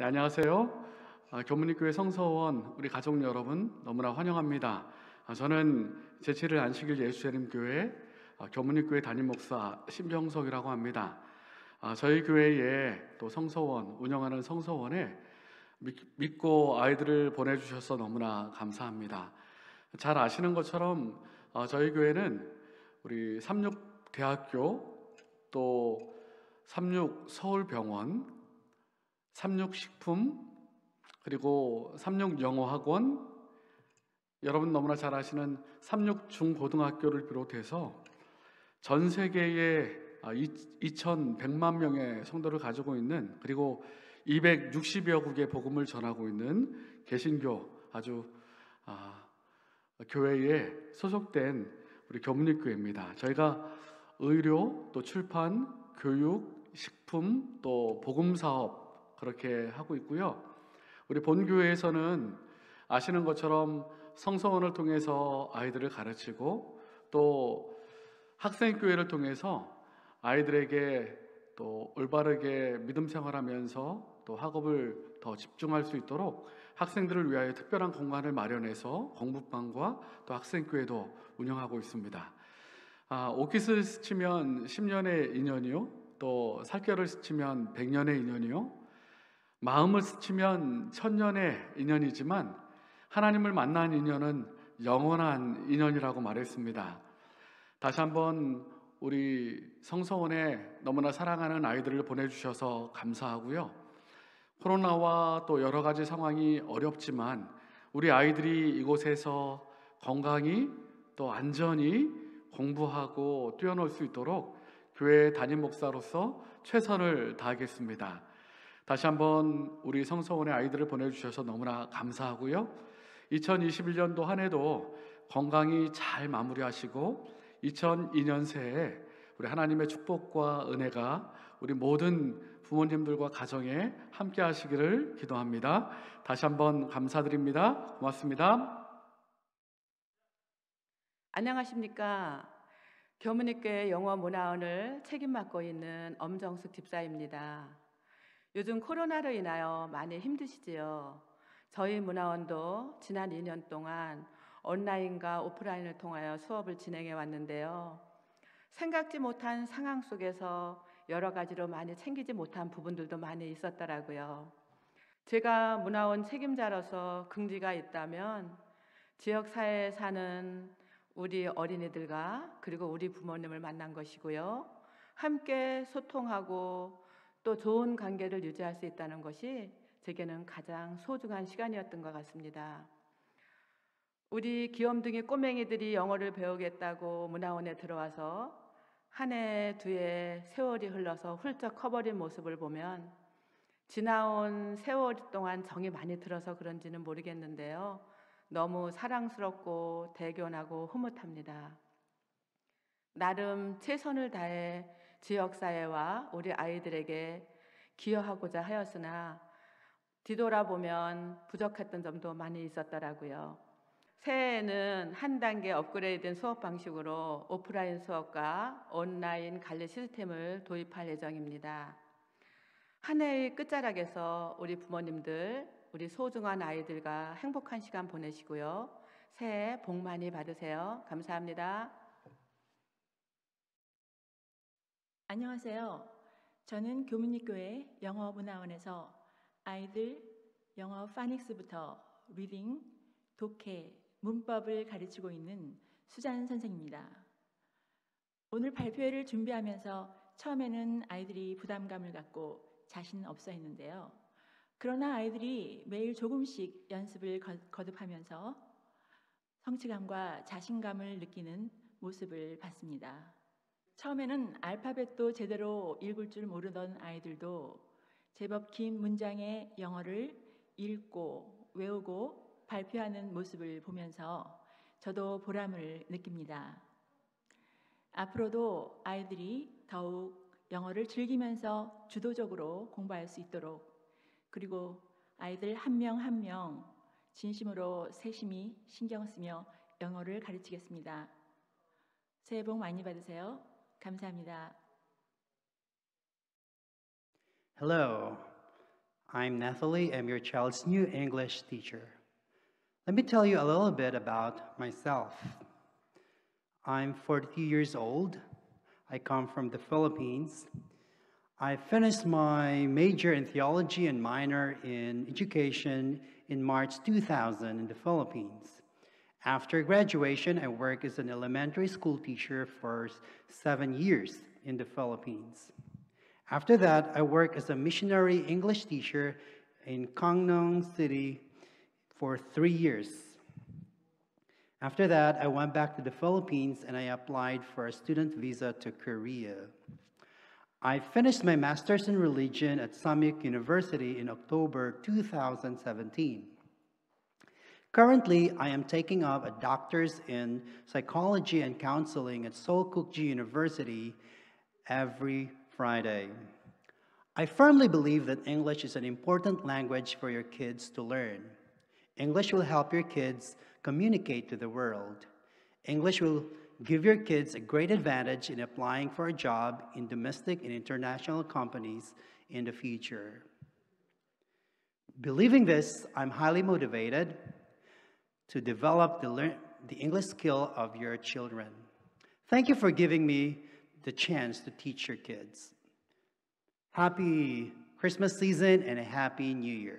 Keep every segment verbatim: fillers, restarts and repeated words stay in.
네, 안녕하세요. 아, 교문립교회 성서원 우리 가족 여러분 너무나 환영합니다. 아, 저는 제칠 일 안식일 예수재림교회 아, 교문립교회 담임 목사 신병석이라고 합니다. 아, 저희 교회에 또 성서원 운영하는 성서원에 믿, 믿고 아이들을 보내주셔서 너무나 감사합니다. 잘 아시는 것처럼 어, 저희 교회는 우리 삼육대학교 또 삼육서울병원 삼육식품 그리고 삼육영어학원 여러분 너무나 잘 아시는 삼육중고등학교를 비롯해서 전 세계에 이천백만 명의 성도를 가지고 있는 그리고 이백육십여 국의 복음을 전하고 있는 개신교 아주 아, 교회에 소속된 우리 교문립교회입니다. 저희가 의료, 또 출판, 교육, 식품, 또 복음 사업 그렇게 하고 있고요. 우리 본교회에서는 아시는 것처럼 성서원을 통해서 아이들을 가르치고 또 학생교회를 통해서 아이들에게 또 올바르게 믿음 생활하면서 또 학업을 더 집중할 수 있도록 학생들을 위하여 특별한 공간을 마련해서 공부방과 또 학생교회도 운영하고 있습니다. 아, 오키스 스치면 십 년의 인연이요, 또 살결을 스치면 백 년의 인연이요, 마음을 스치면 천년의 인연이지만 하나님을 만난 인연은 영원한 인연이라고 말했습니다. 다시 한번 우리 성서원에 너무나 사랑하는 아이들을 보내주셔서 감사하고요. 코로나와 또 여러 가지 상황이 어렵지만 우리 아이들이 이곳에서 건강히 또 안전히 공부하고 뛰어놀 수 있도록 교회 담임 목사로서 최선을 다하겠습니다. 다시 한번 우리 성서원의 아이들을 보내주셔서 너무나 감사하고요. 이천이십일 년도 한 해도 건강히 잘 마무리하시고 이천이 년 새해 우리 하나님의 축복과 은혜가 우리 모든 부모님들과 가정에 함께 하시기를 기도합니다. 다시 한번 감사드립니다. 고맙습니다. 안녕하십니까. 교문립교회 영어문화원을 책임 맡고 있는 엄정숙 집사입니다. 요즘 코로나로 인하여 많이 힘드시지요. 저희 문화원도 지난 이 년 동안 온라인과 오프라인을 통하여 수업을 진행해 왔는데요. 생각지 못한 상황 속에서 여러 가지로 많이 챙기지 못한 부분들도 많이 있었더라고요. 제가 문화원 책임자로서 긍지가 있다면 지역사회에 사는 우리 어린이들과 그리고 우리 부모님을 만난 것이고요. 함께 소통하고 또 좋은 관계를 유지할 수 있다는 것이 제게는 가장 소중한 시간이었던 것 같습니다. 우리 귀염둥이 꼬맹이들이 영어를 배우겠다고 문화원에 들어와서 한 해, 두 해 세월이 흘러서 훌쩍 커버린 모습을 보면 지나온 세월 동안 정이 많이 들어서 그런지는 모르겠는데요. 너무 사랑스럽고 대견하고 흐뭇합니다. 나름 최선을 다해 지역사회와 우리 아이들에게 기여하고자 하였으나 뒤돌아보면 부족했던 점도 많이 있었더라고요. 새해에는 한 단계 업그레이드된 수업 방식으로 오프라인 수업과 온라인 관리 시스템을 도입할 예정입니다. 한 해의 끝자락에서 우리 부모님들, 우리 소중한 아이들과 행복한 시간 보내시고요. 새해 복 많이 받으세요. 감사합니다. 안녕하세요. 저는 교문립교회 영어문화원에서 아이들 영어 파닉스부터 리딩, 독해, 문법을 가르치고 있는 수잔 선생입니다. 오늘 발표회를 준비하면서 처음에는 아이들이 부담감을 갖고 자신 없어 했는데요. 그러나 아이들이 매일 조금씩 연습을 거듭하면서 성취감과 자신감을 느끼는 모습을 봤습니다. 처음에는 알파벳도 제대로 읽을 줄 모르던 아이들도 제법 긴 문장의 영어를 읽고 외우고 발표하는 모습을 보면서 저도 보람을 느낍니다. 앞으로도 아이들이 더욱 영어를 즐기면서 주도적으로 공부할 수 있도록 그리고 아이들 한 명 한 명 진심으로 세심히 신경 쓰며 영어를 가르치겠습니다. 새해 복 많이 받으세요. 감사합니다. Hello, I'm Nathalie. I'm your child's new English teacher. Let me tell you a little bit about myself. I'm forty years old. I come from the Philippines. I finished my major in theology and minor in education in March two thousand in the Philippines. After graduation, I worked as an elementary school teacher for seven years in the Philippines. After that, I worked as a missionary English teacher in Gangneung City for three years. After that, I went back to the Philippines and I applied for a student visa to Korea. I finished my master's in religion at Samyuk University in October two thousand seventeen. Currently, I am taking up a doctor's in psychology and counseling at Seoul Kukji University every Friday. I firmly believe that English is an important language for your kids to learn. English will help your kids communicate to the world. English will give your kids a great advantage in applying for a job in domestic and international companies in the future. Believing this, I'm highly motivated to develop the, learn, the English skill of your children. Thank you for giving me the chance to teach your kids. Happy Christmas season and a happy New Year.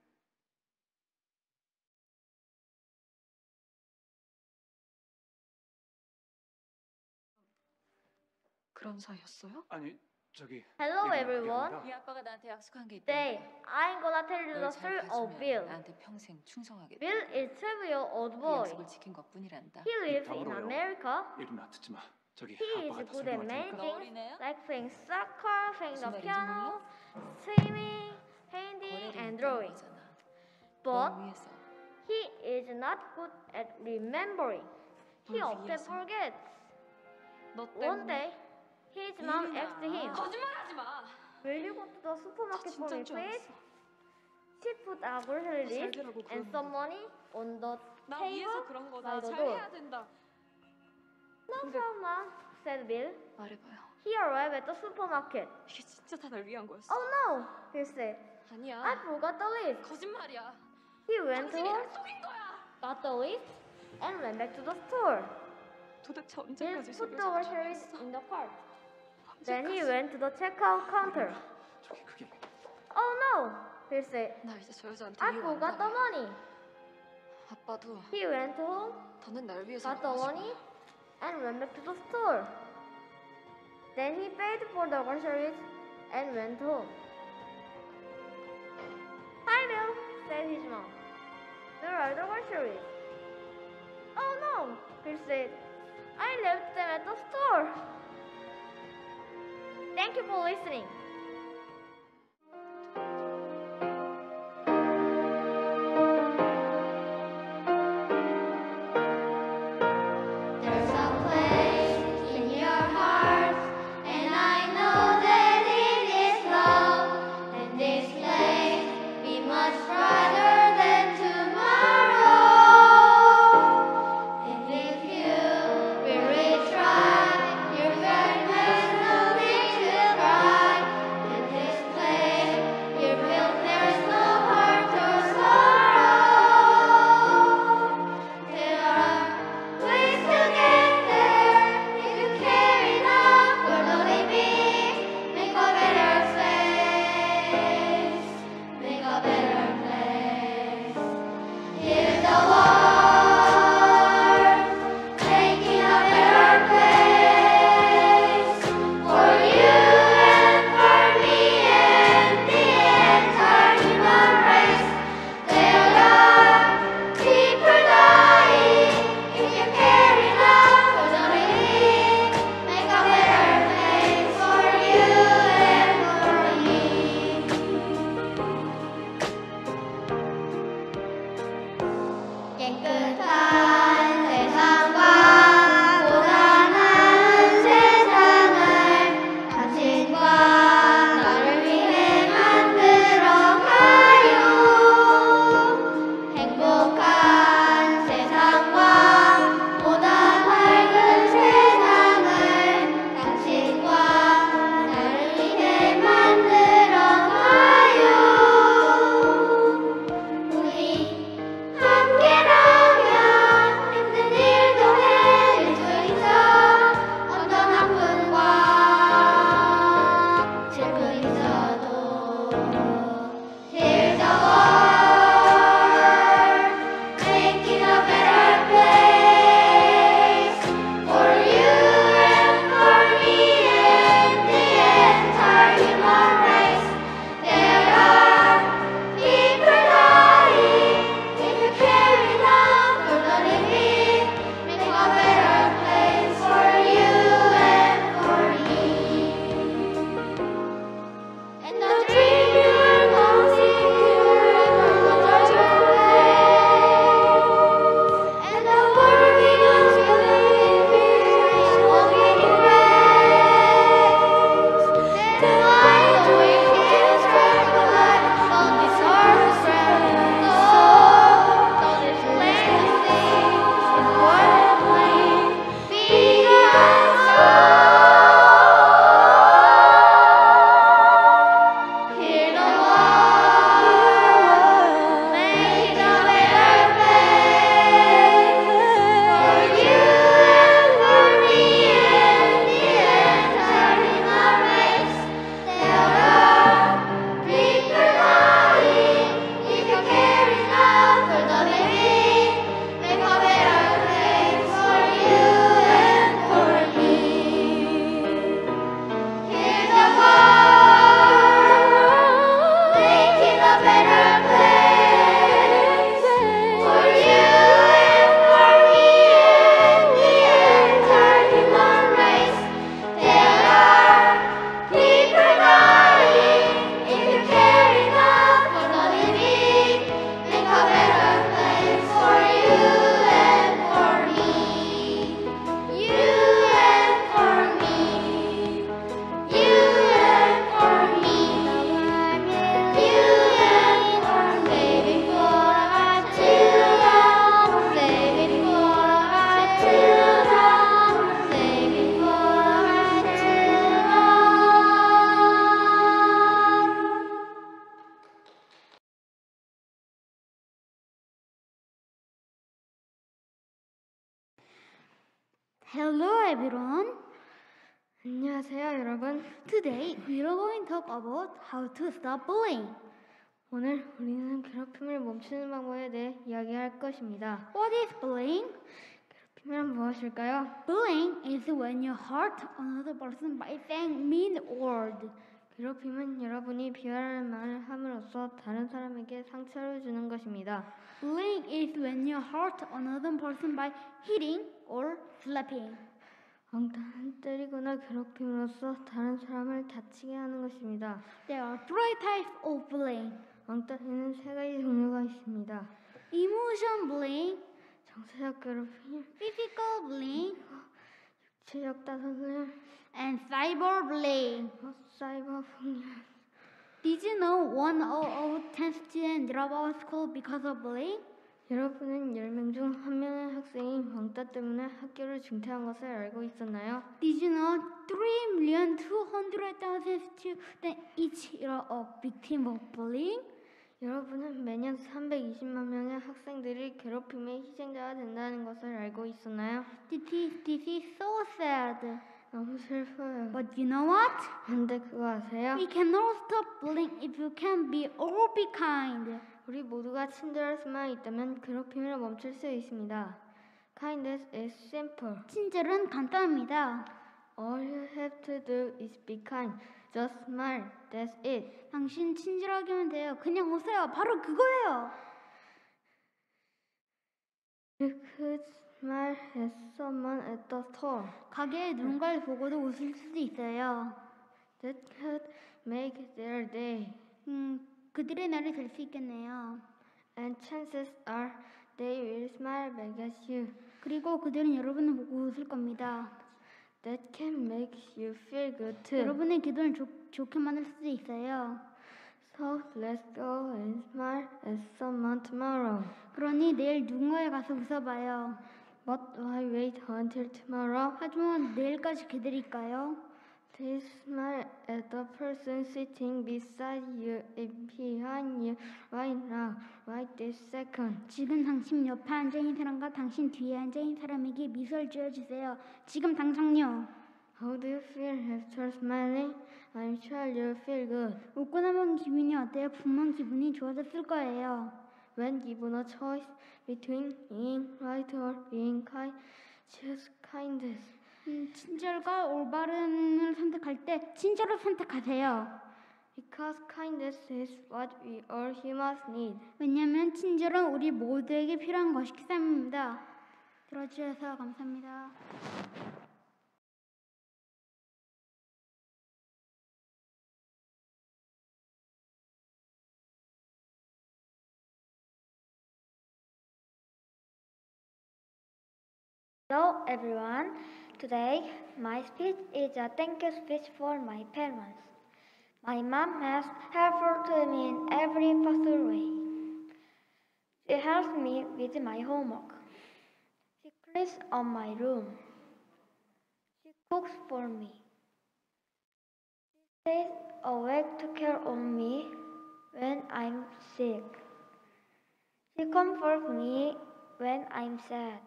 그런 사이였어요? 아니 저기 Hello 얘기가 그게 everyone. 아니라 이 아빠가 나한테 약속한 게 있대. Today, I'm gonna tell you the 널잘 story of 봐주면 Bill. 나한테 평생 충성하겠다. Bill is a twelve-year-old 그 boy. 약속을 지킨 것뿐이란다. He lives in 다물어요. America. 예림아 듣지 마. 저기 He 아빠가 is 다 good at 설명할 many 테니까. things, 어린애요? like playing soccer, playing the 무슨 말인지 piano, 몰라? swimming, painting, 거래를 and 했다는 drawing. 거잖아. But 널 위해서. he is not good at remembering. He 널 often 위해서. forgets. 너 One day, his mom 예림아. asked him, 거짓말하지 마. "Will you go to the 나 supermarket for me, 진짜인 줄 please?" 알았어. She put a grocery 잘 list 되라고 and 그러는 some 거야. money on the 나 table 위해서 그런 by 거다. the 잘 door. 해야 된다. No problem, said Bill. 말해봐요. He arrived at the supermarket. 이게 진짜 다 날 위한 거였어. Oh no, he said. 아니야. I forgot the list. 거짓말이야. He went 당신이 home, 날 속인 거야. got the list, and went back to the store. 도대체 Bill 언제까지 put the 속여줄 groceries 거였어? in the cart. Then he went to the checkout counter. 저기 그게 Oh no, he said. 나 이제 저 여자한테 I 미워 안 forgot the 당해. money. 아빠도 He went home, 더는 날 위해서 got the money, and went back to the store. Then he paid for the groceries and went home. Hi, Bill, said his mom. Where are the groceries? Oh no, Bill said. I left them at the store. Thank you for listening. There's a place in your heart, and I know that it is love. And this place be much brighter than tomorrow. And if you really try, your very best, nothing will cry. Hello everyone. 안녕하세요, 여러분. Today we are going to talk about how to stop bullying. 오늘 우리는 괴롭힘을 멈추는 방법에 대해 이야기할 것입니다. What is bullying? 괴롭힘이란 무엇일까요? Bullying is when you hurt another person by saying mean word. 괴롭힘은 여러분이 비하하는 말을 함으로써 다른 사람에게 상처를 주는 것입니다. Bullying is when you hurt another person by hitting or slapping. 엉뚱한 때리거나 괴롭힘으로써 다른 사람을 다치게 하는 것입니다. There are three types of bullying. 왕따에는 세 가지 종류가 있습니다. Emotion bullying, 정서적 괴롭힘, physical bullying, 체력 다툼을, and cyber bullying. 사이버 폭력. Did you know one out of ten students drop out of school because of bullying? 여러분은 열 명 중 한 명의 학생이 왕따 때문에 학교를 중퇴한 것을 알고 있었나요? Did you know three million two hundred thousand students each year are victim of bullying? 여러분은 매년 삼백이십만 명의 학생들이 괴롭힘의 희생자가 된다는 것을 알고 있었나요? This is, this is so sad. 너무 슬퍼요. But you know what? 근데 그거 아세요? We cannot stop bullying if you can be or be kind. 우리 모두가 친절할 수만 있다면 괴롭힘을 멈출 수 있습니다. Kindness is simple. 친절은 간단합니다. All you have to do is be kind. Just smile. That's it. 당신 친절하게 하면 돼요. 그냥 오세요. 바로 그거예요. You could smile at someone at the store. 가게에 누군가를 보고도 웃을 수도 있어요. That could make their day. 음, 그들의 날이 될 수 있겠네요. And chances are they will smile back at you. 그리고 그들은 여러분을 보고 웃을 겁니다. That can make you feel good too. 여러분의 기분을 좋, 좋게 만들 수도 있어요. So let's go and smile at someone tomorrow. 그러니 내일 누군가에 가서 웃어봐요. But why wait until tomorrow? 하지만 내일까지 기다릴까요? Please smile at the person sitting beside you and behind you right now, right this second. 지금 당신 옆에 앉아있는 사람과 당신 뒤에 앉아있는 사람에게 미소를 지어주세요. 지금 당장요. How do you feel after smiling? I'm sure you feel good. 웃고 나면 기분이 어때요? 분명 기분이 좋아졌을 거예요. When given a choice between being right or being kind, choose kindness. 음, 친절과 올바름을 선택할 때 친절을 선택하세요. Because kindness is what we all humans need. 왜냐하면 친절은 우리 모두에게 필요한 것이기 때문입니다. 들어주셔서 감사합니다. Hello everyone. Today my speech is a thank you speech for my parents. My mom has helped me in every possible way. She helps me with my homework. She cleans up my room. She cooks for me. She stays awake to care of me when I'm sick. She comforts me when I'm sad.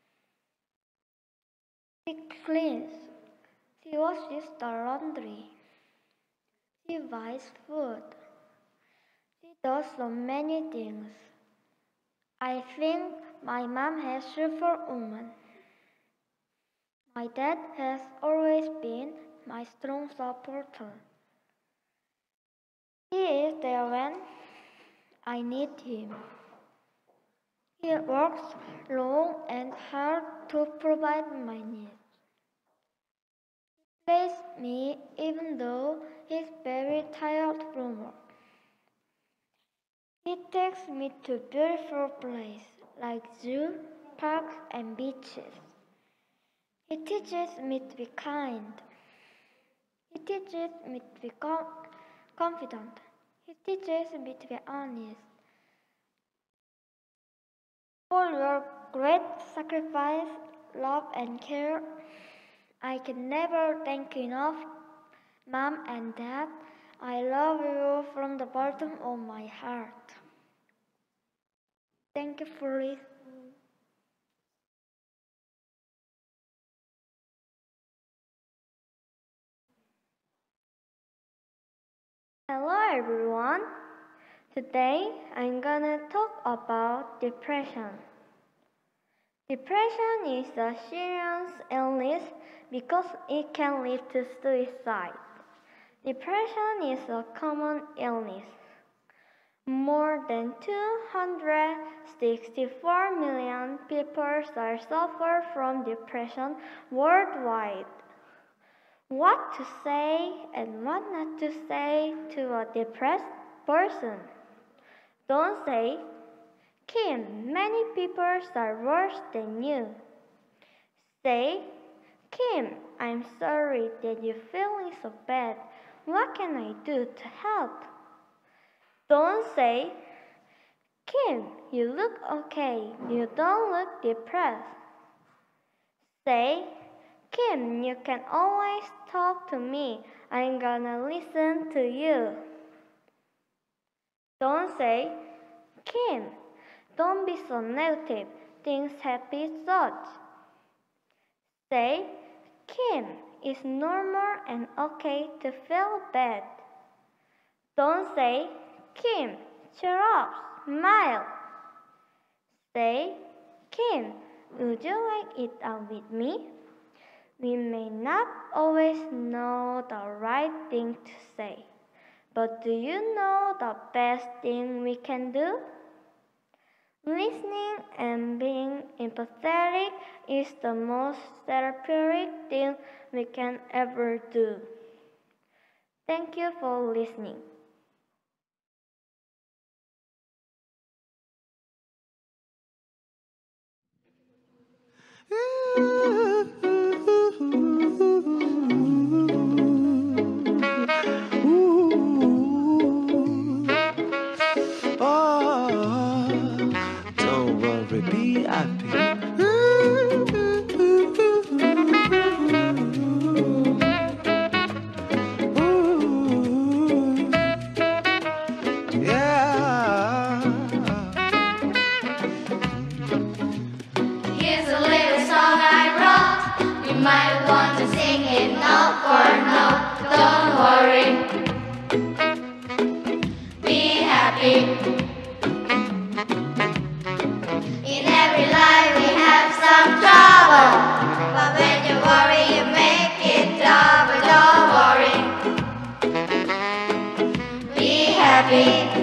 She cleans. She washes the laundry. She buys food. She does so many things. I think my mom has superwoman. My dad has always been my strong supporter. He is there when I need him. He works long and hard to provide my needs. He plays me even though he's very tired from work. He takes me to beautiful places like zoo, parks, and beaches. He teaches me to be kind. He teaches me to be com- confident. He teaches me to be honest. For your great sacrifice, love, and care, I can never thank you enough. Mom and Dad, I love you from the bottom of my heart. Thank you for listening. Hi everyone. Today I'm gonna talk about depression. Depression is a serious illness because it can lead to suicide. Depression is a common illness. More than two hundred sixty-four million people are suffer from depression worldwide. What to say and what not to say to a depressed person? Don't say, Kim, many people are worse than you. Say, Kim, I'm sorry that you're feeling so bad. What can I do to help? Don't say, Kim, you look okay. You don't look depressed. Say, Kim, you can always talk to me. I'm gonna listen to you. Don't say, Kim, don't be so negative. Think happy thoughts. Say, Kim, it's normal and okay to feel bad. Don't say, Kim, cheer up, smile. Say, Kim, would you like it out with me? We may not always know the right thing to say, but do you know the best thing we can do? Listening and being empathetic is the most therapeutic thing we can ever do. Thank you for listening. Don't worry, be happy. Yeah. Here's a little song I wrote. You might want to sing it note for note. Don't worry. Be happy. In every life we have some trouble, but when you worry you make it double. Don't worry. Be happy.